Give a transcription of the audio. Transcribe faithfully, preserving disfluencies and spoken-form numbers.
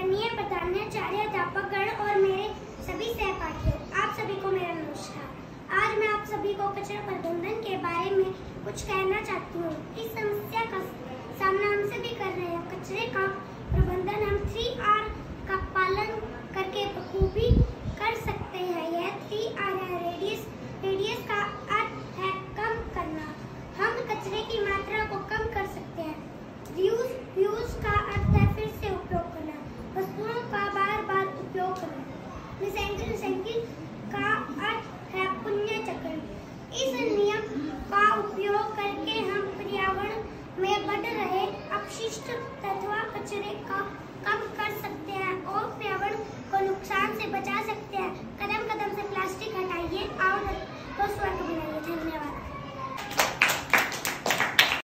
आदरणीय प्रधानाचार्य, अध्यापकगण और मेरे सभी सहपाठियों, आप सभी को मेरा नमस्कार। आज मैं आप सभी को कचरा प्रबंधन के बारे में कुछ कहना चाहती हूँ। इस समस्या का सामना हम सभी कर रहे हैं। कचरे का प्रबंधन हम थ्री आर का पालन करके बखूबी कर सकते हैं। यह थ्री आर है। रेडियस रेडियस का अर्थ है कम करना। हम कचरे की मात्रा को कम कर सकते हैं। रीयूज रीयूज का अर्थ है फिर से उपयोग करना, वस्तुओं का बार बार उपयोग करना। रिसाइकिल रिसाइकिल का अर्थ है पुण्य चक्र। इस नियम का उपयोग करके हम पर्यावरण में बढ़ रहे अपशिष्ट तत्व कचरे का